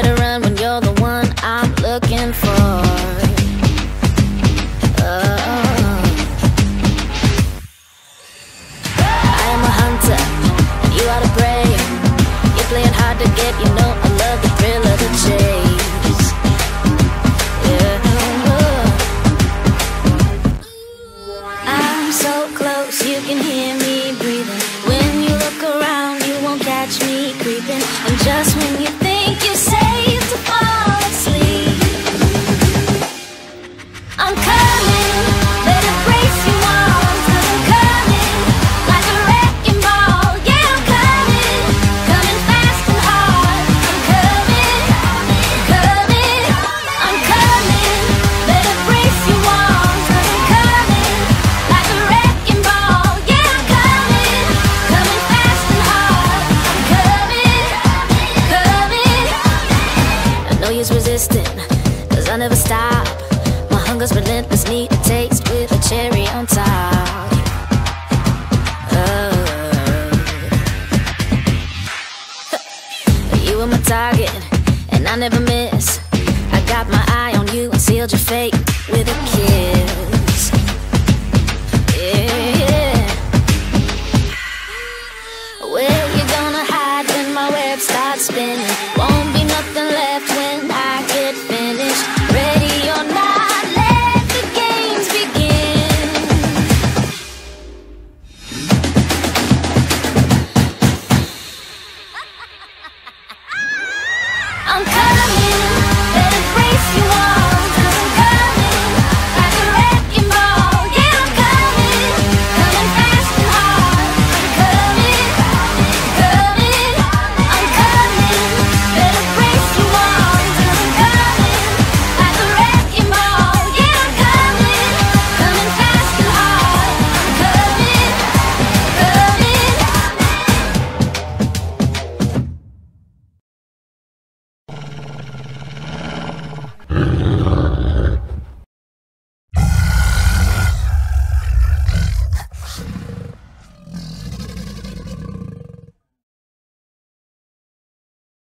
better run when you're the one I'm looking for. I am a hunter, and you are the prey. You're playing hard to get, you know I love the thrill of the chase. Yeah. I'm so close, you can hear me breathing. When you look around, you won't catch me creeping. And just when you think you're safe to fall asleep, I'm coming, better brace your arms, 'cause I'm coming like a wrecking ball. Yeah, I'm coming, coming fast and hard. I'm coming, coming, I'm coming, better brace your arms, 'cause I'm coming like a wrecking ball. Yeah, I'm coming, coming fast and hard. I'm coming, coming. I know you're resisting, 'cause I never stop. My hunger's relentless, need a taste with a cherry on top. You were my target, and I never miss. I got my eye on you and sealed your fate with a kiss. Yeah. Where you gonna hide when my web starts spinning? Won't be nothing left when I get finished. Ready or not, let the games begin. I'm coming.